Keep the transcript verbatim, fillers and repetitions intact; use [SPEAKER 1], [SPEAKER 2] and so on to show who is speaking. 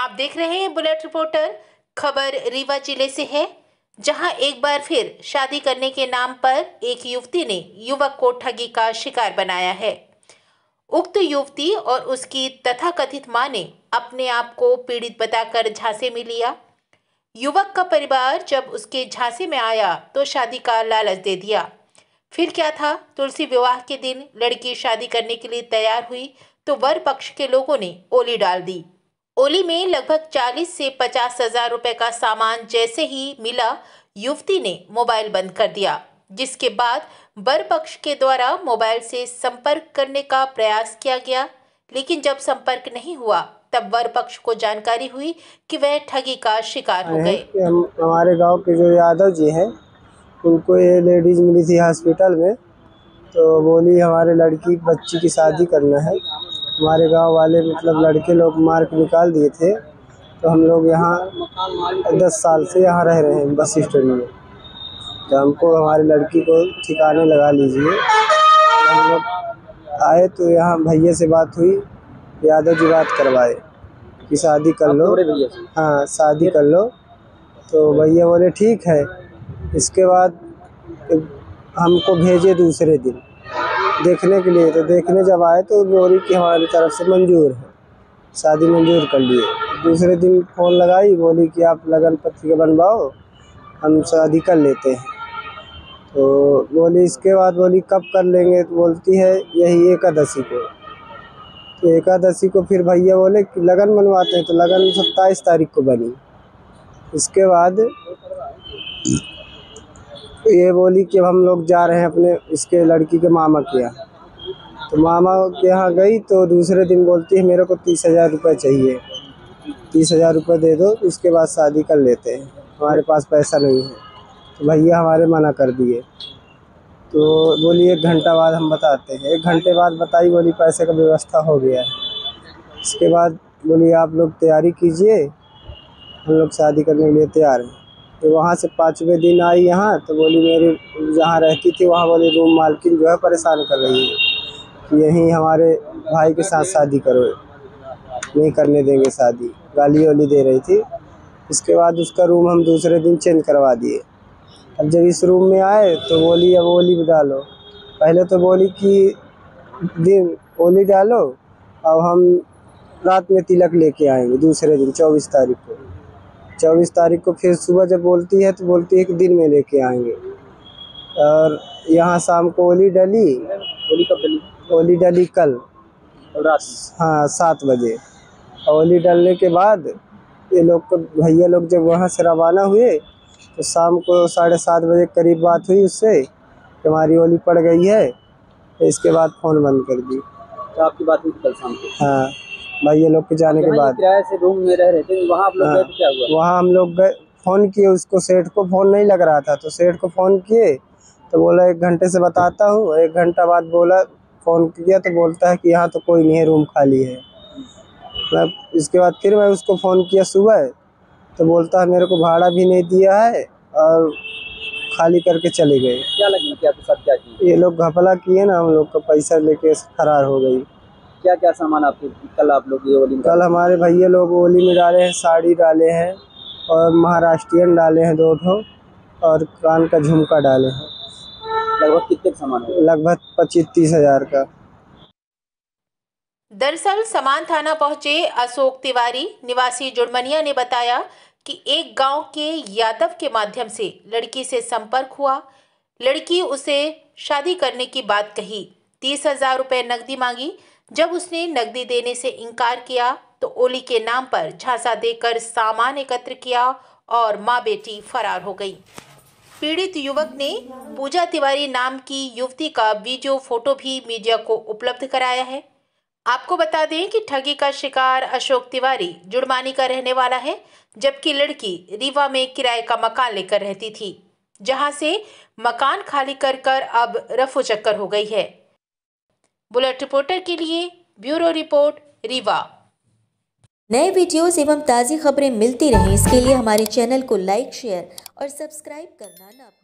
[SPEAKER 1] आप देख रहे हैं बुलेट रिपोर्टर। खबर रीवा जिले से है, जहां एक बार फिर शादी करने के नाम पर एक युवती ने युवक को ठगी का शिकार बनाया है। उक्त युवती और उसकी तथाकथित मां ने अपने आप को पीड़ित बताकर झांसे में लिया। युवक का परिवार जब उसके झांसे में आया तो शादी का लालच दे दिया। फिर क्या था, तुलसी विवाह के दिन लड़की शादी करने के लिए तैयार हुई तो वर पक्ष के लोगों ने ओली डाल दी। ओली में लगभग चालीस से पचास हजार रुपए का सामान जैसे ही मिला, युवती ने मोबाइल बंद कर दिया, जिसके बाद वर पक्ष के द्वारा मोबाइल से संपर्क करने का प्रयास किया गया, लेकिन जब संपर्क नहीं हुआ तब वर पक्ष को जानकारी हुई कि वह ठगी का शिकार हो गए।
[SPEAKER 2] हम हमारे गांव के जो यादव जी हैं, उनको ये लेडीज मिली थी हॉस्पिटल में, तो बोली हमारे लड़की बच्ची की शादी करना है। हमारे गांव वाले मतलब लड़के लोग मार के निकाल दिए थे, तो हम लोग यहाँ दस साल से यहाँ रह रहे हैं बस स्टैंड में। तो हमको हमारी लड़की को ठिकाने लगा लीजिए। हम लोग आए तो यहाँ भैया से बात हुई, यादव जी बात करवाए कि शादी कर लो। हाँ, शादी कर लो। तो भैया बोले ठीक है। इसके बाद हमको भेजे दूसरे दिन देखने के लिए। तो देखने जब आए तो बोली कि हमारी तरफ से मंजूर है, शादी मंजूर कर लिए। दूसरे दिन फ़ोन लगाई, बोली कि आप लगन पत्रिका बनवाओ, हम शादी कर लेते हैं। तो बोली इसके बाद बोली कब कर लेंगे, तो बोलती है यही एकादशी को। तो एकादशी को फिर भैया बोले कि लगन बनवाते हैं, तो लगन सत्ताईस तारीख को बनी। इसके बाद ये बोली कि हम लोग जा रहे हैं अपने इसके लड़की के मामा के यहाँ। तो मामा के यहाँ गई तो दूसरे दिन बोलती है मेरे को तीस हज़ार रुपये चाहिए, तीस हज़ार रुपये दे दो, इसके बाद शादी कर लेते हैं, हमारे पास पैसा नहीं है। तो भैया हमारे मना कर दिए। तो बोली एक घंटा बाद हम बताते हैं। एक घंटे बाद बताई, बोली पैसे का व्यवस्था हो गया है। इसके बाद बोली आप लोग तैयारी कीजिए, हम लोग शादी करने के लिए तैयार हैं। तो वहाँ से पाँचवें दिन आई यहाँ, तो बोली मेरी जहाँ रहती थी वहाँ बोली रूम मालकिन जो है परेशान कर रही है कि यहीं हमारे भाई के साथ शादी करो, नहीं करने देंगे शादी, गाली वाली दे रही थी। इसके बाद उसका रूम हम दूसरे दिन चेंज करवा दिए। अब जब इस रूम में आए तो बोली अब ओली भी डालो। पहले तो बोली कि दिन ओली डालो, अब हम रात में तिलक लेके आएंगे दूसरे दिन चौबीस तारीख को। चौबीस तारीख को फिर सुबह जब बोलती है तो बोलती है कि दिन में लेके आएंगे। और यहाँ शाम को ओली डली।
[SPEAKER 3] ओली कब डली?
[SPEAKER 2] ओली डली कल
[SPEAKER 3] रात?
[SPEAKER 2] हाँ, सात बजे। ओली डलने के बाद ये लोग को भैया लोग जब वहाँ से रवाना हुए तो शाम को साढ़े सात बजे करीब बात हुई उससे कि हमारी ओली पड़ गई है। तो इसके बाद फ़ोन बंद कर दी।
[SPEAKER 3] तो आपकी बात हुई कल शाम को?
[SPEAKER 2] हाँ, भैया लोग के जाने के बाद।
[SPEAKER 3] किराए से रूम में रह रहे थे, वहाँ आप लोग गए तो क्या हुआ?
[SPEAKER 2] वहाँ हम लोग गए, फ़ोन किए उसको, सेठ को फ़ोन नहीं लग रहा था, तो सेठ को फ़ोन किए तो बोला एक घंटे से बताता हूँ। एक घंटा बाद बोला, फ़ोन किया तो बोलता है कि यहाँ तो कोई नहीं है, रूम खाली है। मैं इसके बाद फिर मैं उसको फ़ोन किया सुबह, तो बोलता है मेरे को भाड़ा भी नहीं दिया है और खाली करके चले गए।
[SPEAKER 3] क्या लगी कि आपके साथ क्या किया?
[SPEAKER 2] ये लोग घपला किए ना, हम लोग का पैसा लेके फरार हो गई।
[SPEAKER 3] क्या क्या सामान आपके कल आप लोग ये ओली में?
[SPEAKER 2] कल हमारे भैया लोग ओली में डाले हैं, साड़ी डाले हैं और महाराष्ट्रियन डाले हैं दो ठो, और कान का झुमका डाले हैं।
[SPEAKER 3] लगभग कितने सामान है?
[SPEAKER 2] लगभग पच्चीस तीस हजार का।
[SPEAKER 1] दरअसल समान थाना पहुंचे अशोक तिवारी निवासी जुड़मनिया ने बताया कि एक गांव के यादव के माध्यम से लड़की से संपर्क हुआ। लड़की उसे शादी करने की बात कही, तीस हजार रुपये नकदी मांगी। जब उसने नकदी देने से इनकार किया तो ओली के नाम पर झांसा देकर सामान एकत्र किया और माँ बेटी फरार हो गई। पीड़ित युवक ने पूजा तिवारी नाम की युवती का वीडियो फोटो भी मीडिया को उपलब्ध कराया है। आपको बता दें कि ठगी का शिकार अशोक तिवारी जुड़मानी का रहने वाला है, जबकि लड़की रीवा में किराए का मकान लेकर रहती थी, जहां से मकान खाली कर कर अब रफू चक्कर हो गई है। बुलेट रिपोर्टर के लिए ब्यूरो रिपोर्ट रीवा।
[SPEAKER 4] नए वीडियोस एवं ताज़ी खबरें मिलती रहें, इसके लिए हमारे चैनल को लाइक, शेयर और सब्सक्राइब करना ना भूलें।